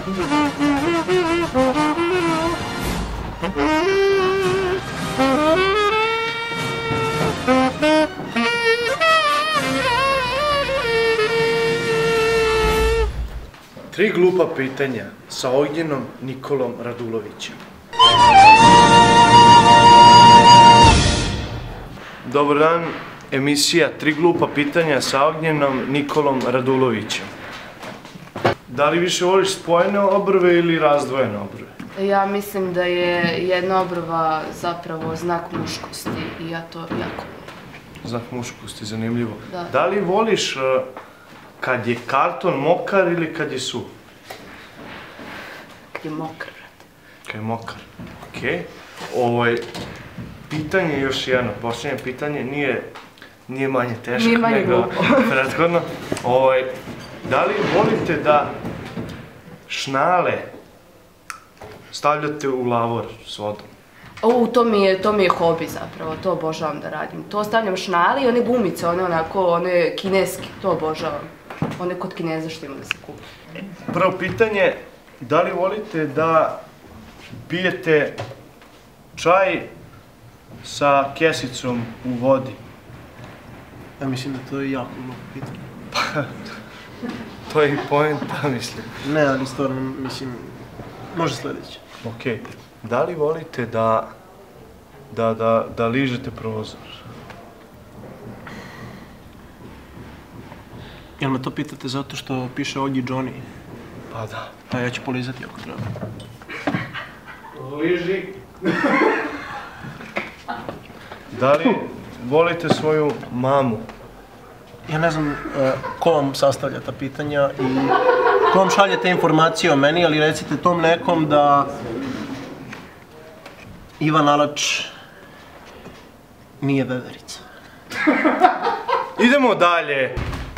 Tri glupa pitanja sa Ognjenom Nikolom Radulovićem. Dobar dan, emisija Tri glupa pitanja sa Ognjenom Nikolom Radulovićem. Da li više voliš spojene obrve ili razdvojene obrve? Ja mislim da je jedna obrva zapravo znak muškosti i ja to jako volim. Znak muškosti, zanimljivo. Da. Da li voliš kad je karton mokar ili kad je suv? Kad je mokar, brate. Kad je mokar, okej. Pitanje, još jedno, posljednje pitanje, nije manje teško nego prethodno. Da li volite da šnale stavljate u lavor s vodom? To mi je hobi zapravo, to obožavam da radim. To stavljam šnale i one gumice, one kineske, to obožavam. One kod Kineza što ima da se kupi. Prvo pitanje, da li volite da pijete čaj sa kesicom u vodi? Ja mislim da to je jako glupo pitanje. Pa, to je i poenta, mislim. Ne, ali stvarno, mislim, može sljedeće. Okej. Da li volite da ližete prozor? Jel me to pitate zato što piše Ogi Johnny? Pa da. Pa ja ću polizati ako treba. Liži. Da li volite svoju mamu? Ja ne znam ko vam sastavlja ta pitanja i ko vam šalje te informacije o meni, ali recite tom nekom da Ivan Alač nije veverica. Idemo dalje.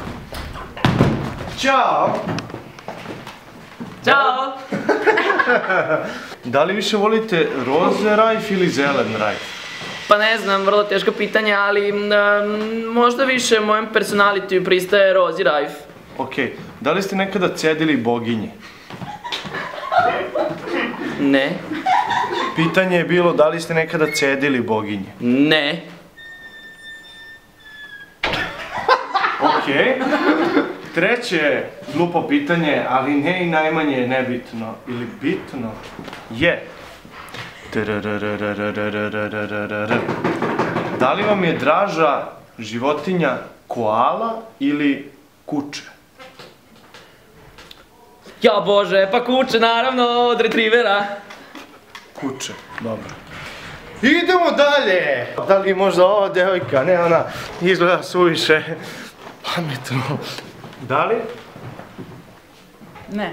Ćao! Ćao! Da li više volite roze rajf ili zelen rajf? Pa ne znam, vrlo teško pitanje, ali možda više mojem personalitiju pristaje rozi rajf. Okej. Da li ste nekada cedili boginje? Ne. Pitanje je bilo da li ste nekada cedili boginje? Ne. Okej. Treće glupo pitanje, ali ne i najmanje nebitno, ili bitno, je... Da li vam je draža životinja koala ili kuče? Ja bože, pa kuće naravno od retrivera. Kuće, dobro. Idemo dalje! Da li možda ova devojka, ne, ona izgleda suviše pametno. Da li? Ne.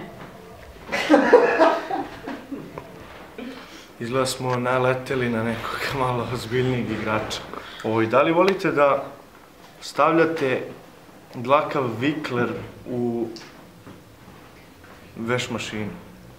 Izgleda smo naleteli na nekog malo ozbiljnijeg igrača. Da li volite da stavljate dlakav vikler u veš mašinu?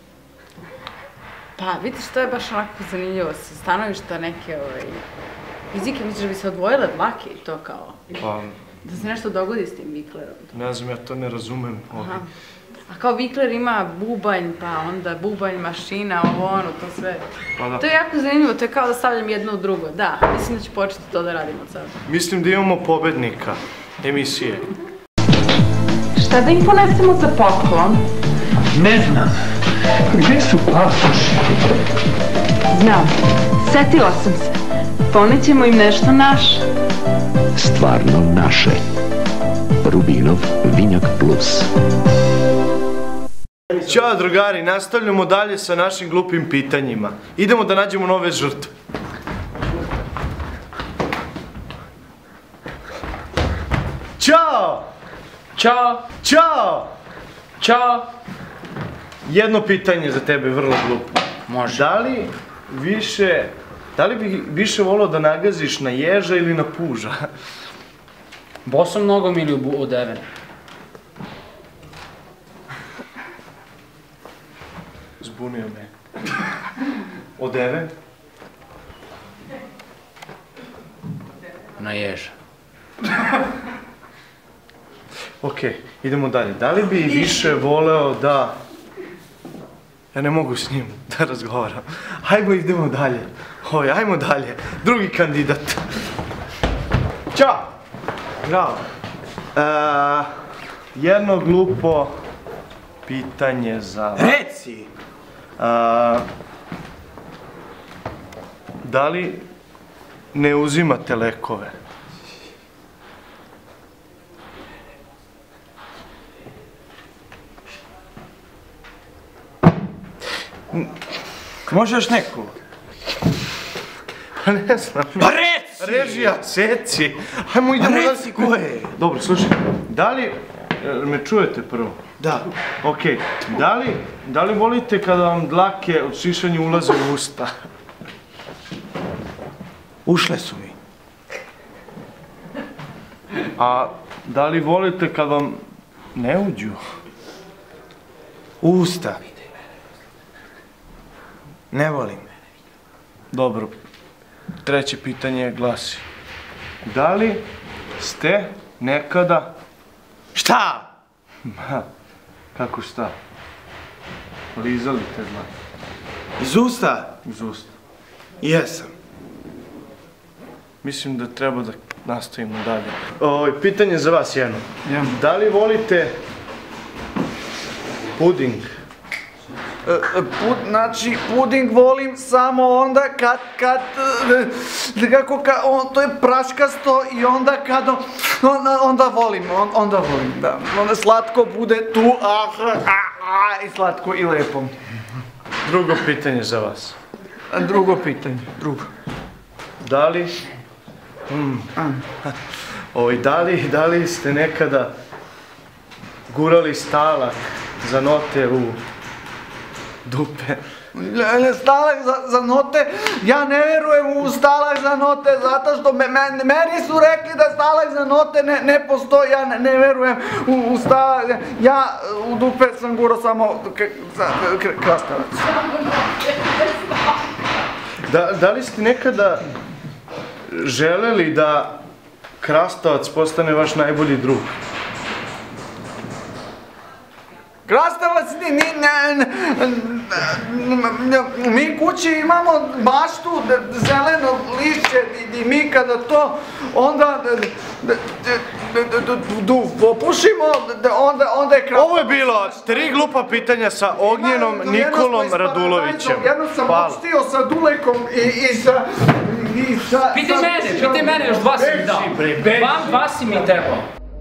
Pa, vidiš, to je baš onako zanimljivo sa stanovišta neke fizike. Misliš da bi se odvojile dlake i to kao... Pa... Da se nešto dogodi s tim viklerom? Ne znam, ja to ne razumem. A kao vikler ima bubanj, pa onda bubanj, mašina, to sve. To je jako zanimljivo, to je kao da stavljam jedno u drugo. Da, mislim da ću početi to da radim od sada. Mislim da imamo pobednika emisije. Šta da im ponesemo za poklon? Ne znam. Gdje su pasoši? Znam, setila sam se. Ponećemo im nešto naše. Stvarno naše. Rubinov Vinjak Plus. Ćao drugari, nastavljamo dalje sa našim glupim pitanjima. Idemo da nađemo nove žrtve. Ćao! Ćao! Ćao! Ćao! Jedno pitanje za tebe, vrlo glupo. Može. Da li bi više volao da nagaziš na ježa ili na puža? Bosom nogom ili odeven? Zbunio me. Odeven? Na ježa. Okej, idemo dalje. Da li bi više voleo da Ja ne mogu s njim da razgovaram. Hajmo, idemo dalje. Hajmo dalje. Drugi kandidat. Ćao! Bravo. Jedno glupo pitanje za... Reci! Da li ne uzimate lekove? Može još neko? Pa ne znam. Pa reci! Režija, seci. Hajmo idemo... Pa reci ko je? Dobro, slušaj. Da li... Me čujete prvo? Da. Okej. Da li volite kada vam dlake od šišanja ulaze u usta? Ušle su mi. A da li volite kad vam ne uđu? Usta. Ne volim. Dobro. Treće pitanje glasi. Da li ste nekada... Šta? Kako šta? Lizali te dlake? Iz usta? Iz usta. Jesam. Mislim da treba da nastavimo dalje. Pitanje za vas jedno. Da li volite puding? Znači, puding volim samo onda kad, to je praškasto i onda kad, onda volim, da. Onda slatko bude tu, i slatko i lepo. Drugo pitanje za vas. Drugo pitanje. Da li ste nekada gurali stalak za note u dupe? Stalak za note, ja ne verujem u stalak za note zato što meni su rekli da stalak za note ne postoji, ja ne verujem u stalak, ja u dupe sam gurao samo krastavac. Da li ste nekada želeli da krastavac postane vaš najbolji drug? Krastavac, mi kući imamo baštu, zeleno lišće i mi kada to onda popušimo, onda je krastavac. Ovo je bilo 3 glupa pitanja sa Ognjenom Nikolom Radulovićem. Jedno sam opštio sa Dulekom i sa... Pitaj mene, još 2 si mi dao. Vam 2 si mi trebao.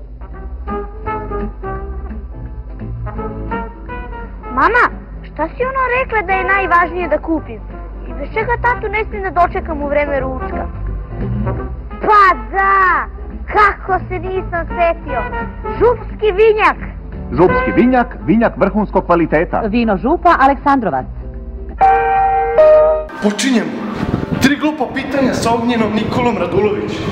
Mama, šta si ono rekla da je najvažnije da kupim? I bez čega tatu ne smijem da dočekam u vreme ručka? Pa da! Kako se nisam setio? Župski vinjak! Župski vinjak, vinjak vrhunskog kvaliteta. Vino Župa, Aleksandrovac. Počinjemo! 3 glupa pitanja sa Ognjenom Nikolom Radulovićem.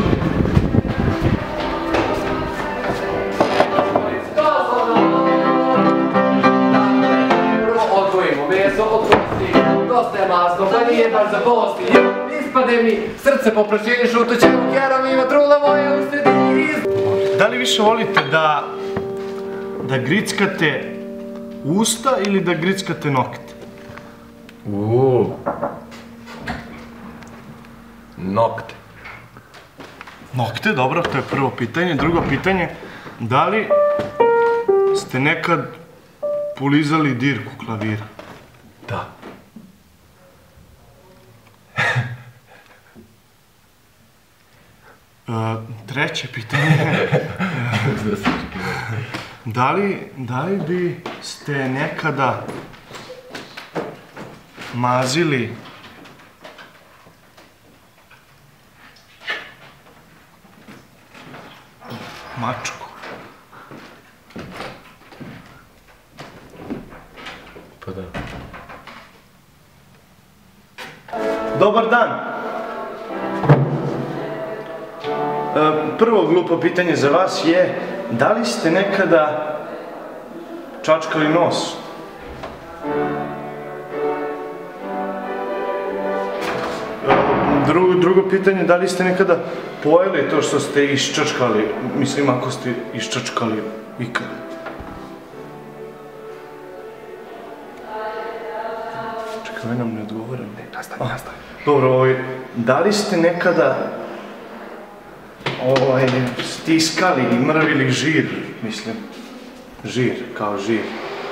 Dosta je masno, pa nije baš za posti. Ispade mi srce po prašini šutućem kjerom, ima trula moja u sredini. Da li više volite da grickate usta ili da grickate nokte? Nokte. Nokte, dobro, to je prvo pitanje. Drugo pitanje, da li ste nekad polizali dirku klavira? Da. Treće pitanje. Da li bi ste nekada mazili mačku? Pa da. Dobar dan! Prvo glupo pitanje za vas je, da li ste nekada čačkali nos? Drugo pitanje, da li ste nekada pojeli to što ste iščačkali? Mislim, ako ste iščačkali ikada. ovi nam ne odgovore. Nastavi. Dobro, da li ste nekada stiskali i mrvili žir, mislim, žir, kao žir?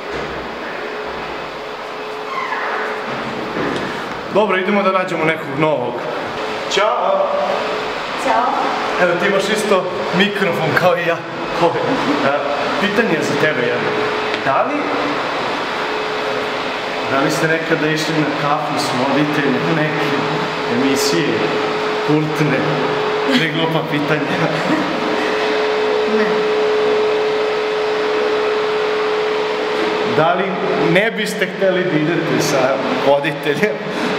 Dobro, idemo da nađemo nekog novog. Ćao! Ćao! Evo, ti imaš isto mikrofon kao i ja. Pitanje je za tebe jedno. Da li ste nekada išli na kafu s voditeljem neke emisije kultne? 3 glupa pitanja. Ne. Da li ne biste hteli da idete sa voditeljem?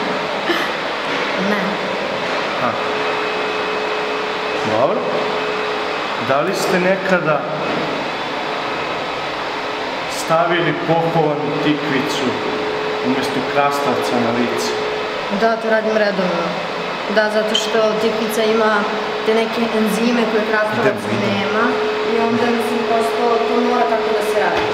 Ne. Dobro. Da li ste nekada stavili pohovanu tikvicu umjesto krastavca na lice? Da, to radim redovno. Da, zato što tikvica ima te neke enzime koje krastavac nema i onda mislim prosto to mora tako da se radi.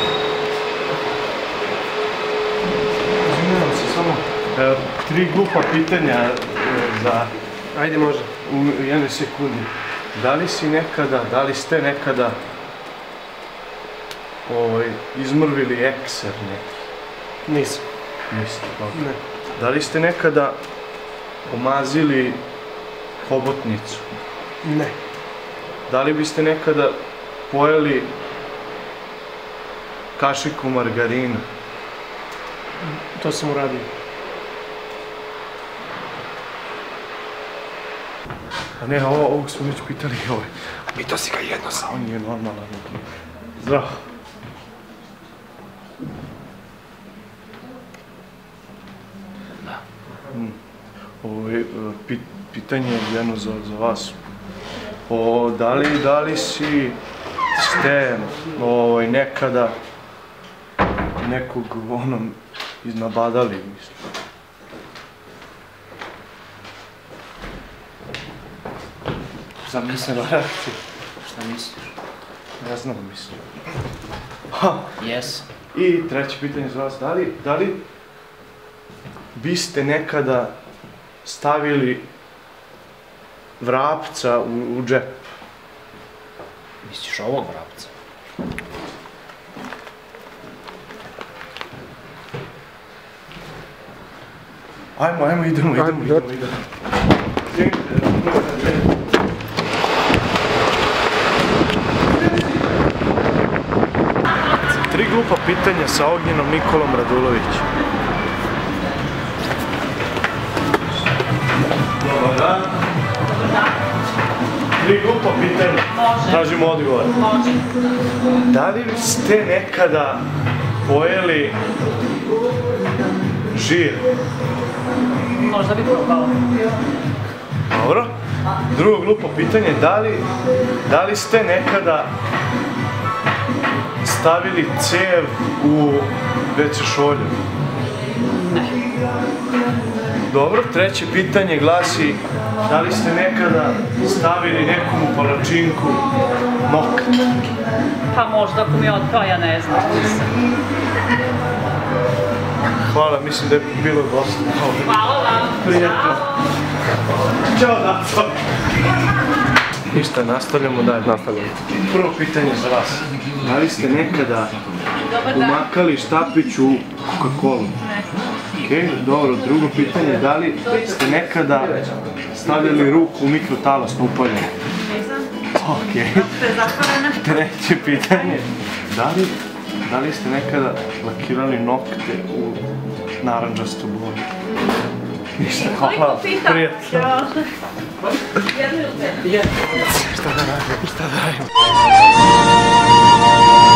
Izvinjavam se, samo 3 glupa pitanja za... Ajde, može. U jednoj sekundi. Da li ste nekada izmrvili ekser neki? Nisam. Niste, dobro. Ne. Da li ste nekada omazili hobotnicu? Ne. Da li biste nekada pojeli kašiku margarina? To sam uradio. A ne, ovog smo već pitali i ovaj. A pitao si ga jedno sam. On je normalan. Zdravo. Pitanje je jedno za vas. Da li ste nekada nekog iznabadali, mislim? Zamislim reakciju. Šta misliš? Ne znam, mislim. Jes. I treće pitanje za vas. Da li biste nekada stavili vrapca u džep? Misliš ovog vrapca? Ajmo, idemo. 3 glupa pitanja sa Ognjenom Nikolom Radulovićem. Dobar dan. 3 glupa pitanja. Tražimo odgovor. Da li ste nekada pojeli žir? Možda bi probao. Dobro. Drugo glupo pitanje, da li ste nekada stavili cev u WC šolju? Ne. Dobro, treće pitanje glasi, da li ste nekada stavili nekom u palačinku nokat? Pa možda ako mi je otpao, ja ne znam. Hvala, mislim da je bilo dosta. Hvala vam. Prijetno. Ćao, Daco. Ništa, nastavljamo dalje. Prvo pitanje za vas. Da li ste nekada umakali štapić u Coca-Colu? Ok, dobro. Drugo pitanje, da li ste nekada stavljali ruku u mikrotalasno upaljenje? Nisam. Ok. Treće pitanje, da li ste nekada lakirali nokte u narandžastu boju? Ništa, hvala. Prijetno. Jedno ili 5? Šta da radim?